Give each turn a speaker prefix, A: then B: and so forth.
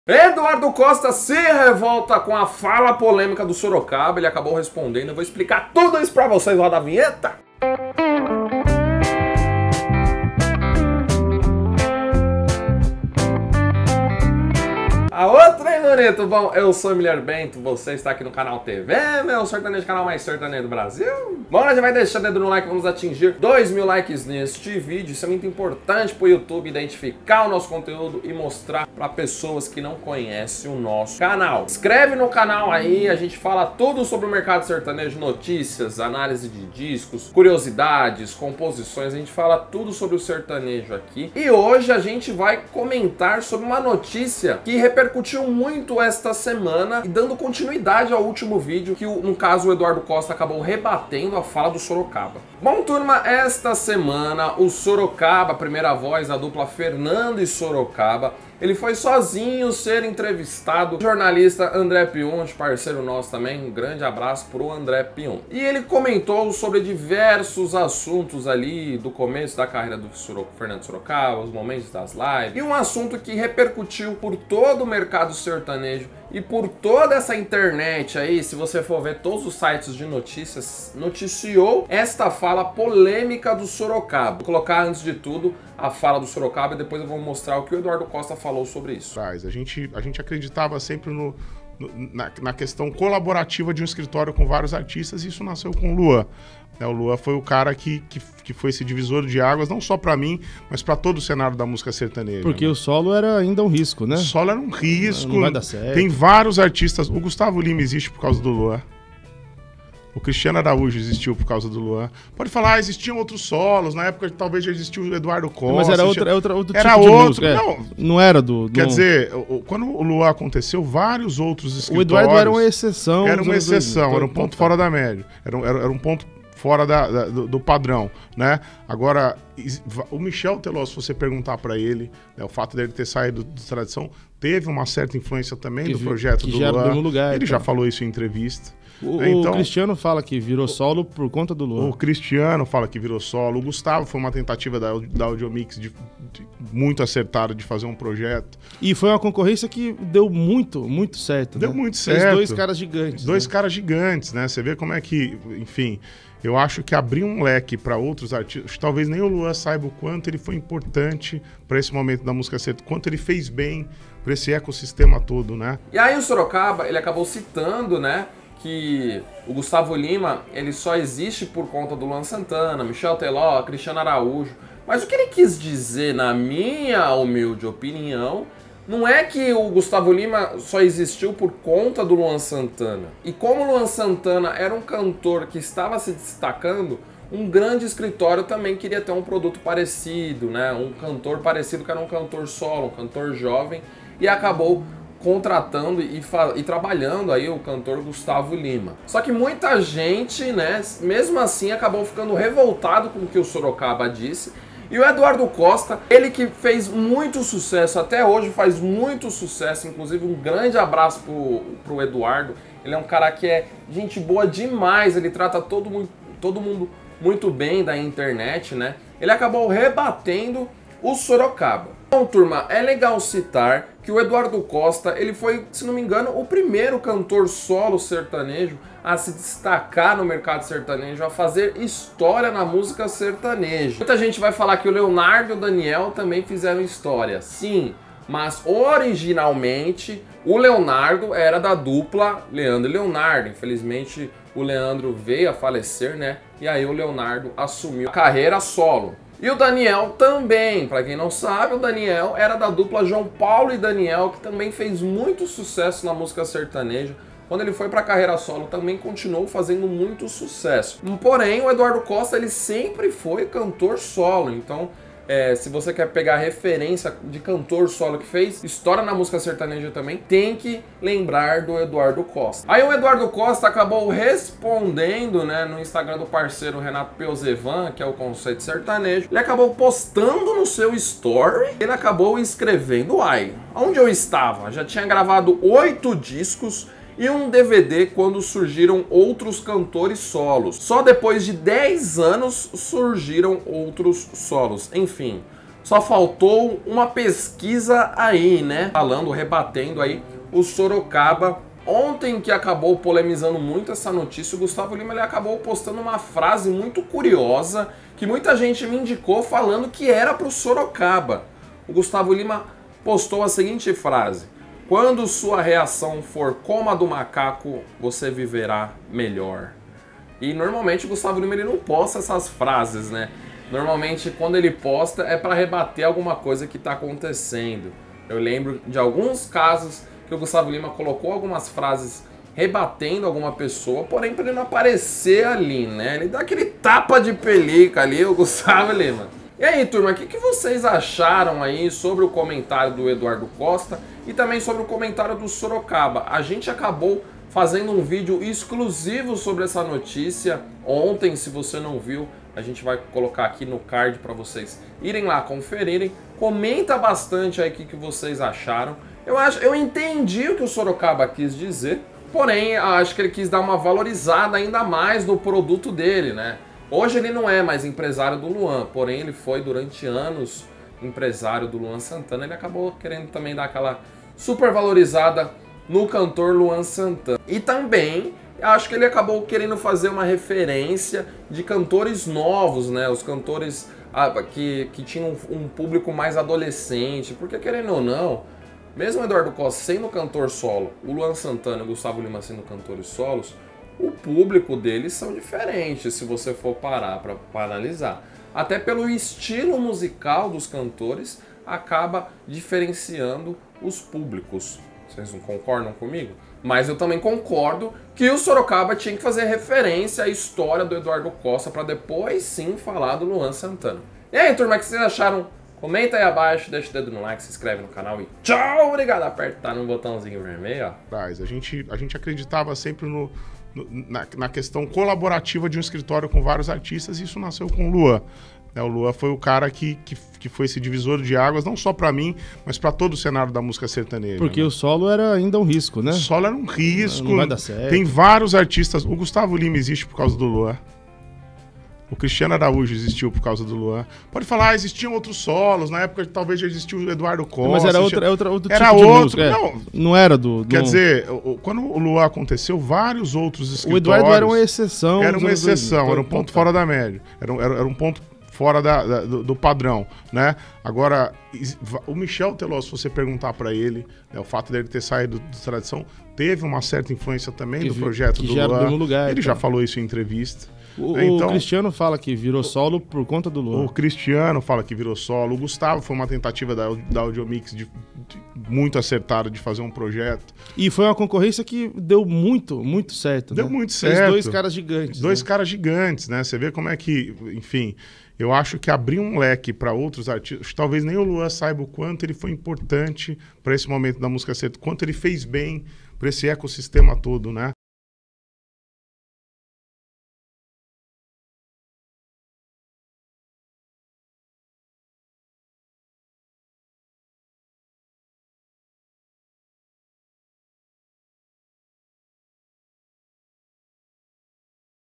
A: Eduardo Costa se revolta com a fala polêmica do Sorocaba. Ele acabou respondendo. Eu vou explicar tudo isso pra vocês lá da vinheta. Aô, treinamento! Bom, eu sou o Emiliano Bento, você está aqui no canal TV, meu sertanejo, canal mais sertanejo do Brasil. Bom, já vai deixando o dedo no like, vamos atingir 2.000 likes neste vídeo. Isso é muito importante para o YouTube identificar o nosso conteúdo e mostrar para pessoas que não conhecem o nosso canal. Inscreve no canal aí, a gente fala tudo sobre o mercado sertanejo, notícias, análise de discos, curiosidades, composições, a gente fala tudo sobre o sertanejo aqui. E hoje a gente vai comentar sobre uma notícia que repercutiu muito esta semana e dando continuidade ao último vídeo que, no caso, o Eduardo Costa acabou rebatendo a fala do Sorocaba. Bom, turma, esta semana o Sorocaba, a primeira voz da dupla Fernando e Sorocaba, ele foi sozinho ser entrevistado. O jornalista André Piunti, parceiro nosso também, um grande abraço pro André Piunti. E ele comentou sobre diversos assuntos ali do começo da carreira do Fernando Sorocaba, os momentos das lives. E um assunto que repercutiu por todo o mercado sertanejo e por toda essa internet aí, se você for ver todos os sites de notícias, noticiou esta fala polêmica do Sorocaba. Vou colocar antes de tudo a fala do Sorocaba e depois eu vou mostrar o que o Eduardo Costa falou sobre isso.
B: A gente acreditava sempre na questão colaborativa de um escritório com vários artistas, e isso nasceu com o Luan. O Luan foi o cara que foi esse divisor de águas, não só para mim, mas para todo o cenário da música sertaneja.
C: Porque o solo era ainda um risco, né?
B: O solo era um risco.
C: Não vai dar certo.
B: Tem vários artistas. O Gustavo Lima existe por causa do Luan. O Cristiano Araújo existiu por causa do Luan. Pode falar, existiam outros solos. Na época talvez já existiu o Eduardo Costa.
C: Mas era outro tipo
B: era
C: de
B: outro,
C: música. Não era do...
B: Quer dizer, quando o Luan aconteceu, vários outros escritórios...
C: O Eduardo era uma exceção.
B: Era uma exceção, era um ponto fora da média. Era um ponto fora do padrão, né? Agora, o Michel Teló, se você perguntar para ele, né, o fato dele ter saído da tradição, teve uma certa influência também do projeto do Luan.
C: Lugar,
B: ele já falou isso em entrevista.
C: O Cristiano fala que virou solo por conta do Luan.
B: O Cristiano fala que virou solo. O Gustavo foi uma tentativa da Audiomix muito acertada de fazer um projeto.
C: E foi uma concorrência que deu muito certo.
B: Deu muito certo.
C: Fez dois caras gigantes.
B: Dois caras gigantes, né? Você vê como é que, enfim... Eu acho que abrir um leque para outros artistas, talvez nem o Luan saiba o quanto ele foi importante para esse momento da música sertaneja, quanto ele fez bem para esse ecossistema todo, né?
A: E aí o Sorocaba, ele acabou citando, né, que o Gustavo Lima, ele só existe por conta do Luan Santana, Michel Teló, Cristiano Araújo. Mas o que ele quis dizer, na minha humilde opinião, não é que o Gustavo Lima só existiu por conta do Luan Santana. E como o Luan Santana era um cantor que estava se destacando, um grande escritório também queria ter um produto parecido, né? Um cantor parecido, que era um cantor solo, um cantor jovem, e acabou contratando e trabalhando aí o cantor Gustavo Lima. Só que muita gente, né, mesmo assim acabou ficando revoltado com o que o Sorocaba disse. E o Eduardo Costa, ele que fez muito sucesso, até hoje faz muito sucesso, inclusive um grande abraço pro Eduardo. Ele é um cara que é gente boa demais, ele trata todo mundo muito bem da internet, né? Ele acabou rebatendo o Sorocaba. Bom, turma, é legal citar que o Eduardo Costa, ele foi, se não me engano, o primeiro cantor solo sertanejo a se destacar no mercado sertanejo, a fazer história na música sertaneja. Muita gente vai falar que o Leonardo e o Daniel também fizeram história. Sim, mas originalmente o Leonardo era da dupla Leandro e Leonardo. Infelizmente o Leandro veio a falecer, né? E aí o Leonardo assumiu a carreira solo. E o Daniel também, para quem não sabe, o Daniel era da dupla João Paulo e Daniel, que também fez muito sucesso na música sertaneja. Quando ele foi para a carreira solo, também continuou fazendo muito sucesso. Porém, o Eduardo Costa, ele sempre foi cantor solo, então... se você quer pegar referência de cantor solo que fez história na música sertaneja também, tem que lembrar do Eduardo Costa. Aí o Eduardo Costa acabou respondendo, né, no Instagram do parceiro Renato Peuzevan, que é o Conceito Sertanejo. Ele acabou postando no seu story, ele acabou escrevendo: "Uai, onde eu estava? Já tinha gravado 8 discos e um DVD quando surgiram outros cantores solos. Só depois de 10 anos surgiram outros solos. Enfim, Só faltou uma pesquisa aí, né? Falando, rebatendo aí o Sorocaba. Ontem, que acabou polemizando muito essa notícia, o Gustavo Lima ele acabou postando uma frase muito curiosa que muita gente me indicou falando que era pro Sorocaba. O Gustavo Lima postou a seguinte frase: quando sua reação for como a do macaco, você viverá melhor. E normalmente o Gustavo Lima ele não posta essas frases, né? Normalmente quando ele posta é para rebater alguma coisa que está acontecendo. Eu lembro de alguns casos que o Gustavo Lima colocou algumas frases rebatendo alguma pessoa, porém para ele não aparecer ali, né? Ele dá aquele tapa de pelica ali, o Gustavo Lima. E aí, turma, o que vocês acharam aí sobre o comentário do Eduardo Costa e também sobre o comentário do Sorocaba? A gente acabou fazendo um vídeo exclusivo sobre essa notícia ontem. Se você não viu, a gente vai colocar aqui no card para vocês irem lá conferirem. Comenta bastante aí o que vocês acharam. Eu entendi o que o Sorocaba quis dizer, porém acho que ele quis dar uma valorizada ainda mais no produto dele, né? Hoje ele não é mais empresário do Luan, porém ele foi durante anos empresário do Luan Santana. Ele acabou querendo também dar aquela super valorizada no cantor Luan Santana. E também acho que ele acabou querendo fazer uma referência de cantores novos, né? Os cantores que tinham um público mais adolescente, porque querendo ou não, mesmo o Eduardo Costa sendo cantor solo, o Luan Santana e o Gustavo Lima sendo cantores solos, o público deles são diferentes se você for parar para analisar. Até pelo estilo musical dos cantores, acaba diferenciando os públicos. Vocês não concordam comigo? Mas eu também concordo que o Sorocaba tinha que fazer referência à história do Eduardo Costa para depois sim falar do Luan Santana. E aí, turma, o que vocês acharam? Comenta aí abaixo, deixa o dedo no like, se inscreve no canal e tchau! Obrigado, apertar no botãozinho vermelho, ó.
B: A gente acreditava sempre na questão colaborativa de um escritório com vários artistas, e isso nasceu com o Luan. O Luan foi o cara que foi esse divisor de águas, não só pra mim, mas pra todo o cenário da música sertaneja.
C: Porque
B: né?
C: o solo era ainda um risco, né?
B: O solo era um risco.
C: Não vai dar certo.
B: Tem vários artistas. O Gustavo Lima existe por causa do Luan. O Cristiano Araújo existiu por causa do Luan. Pode falar, existiam outros solos. Na época talvez já existiu o Eduardo Costa.
C: Mas era outro tipo
B: era
C: de
B: outro.
C: música. Não era do...
B: Quer dizer, quando o Luan aconteceu, vários outros escritórios...
C: O Eduardo era uma exceção.
B: Era uma exceção, era um ponto fora da média. Era um ponto fora do padrão, né? Agora, o Michel Teló, se você perguntar para ele, né, o fato dele ter saído da tradição, teve uma certa influência também do projeto do Luan.
C: Lugar,
B: ele já falou isso em entrevista.
C: O Cristiano fala que virou solo por conta do Luan.
B: O Cristiano fala que virou solo. O Gustavo foi uma tentativa da Audiomix muito acertada de fazer um projeto.
C: E foi uma concorrência que deu muito certo.
B: Deu
C: né?
B: muito certo.
C: Fez dois caras gigantes.
B: Dois caras gigantes, né? Você vê como é que, enfim, eu acho que abriu um leque para outros artistas. Talvez nem o Luan saiba o quanto ele foi importante para esse momento da música sertaneja, quanto ele fez bem para esse ecossistema todo, né?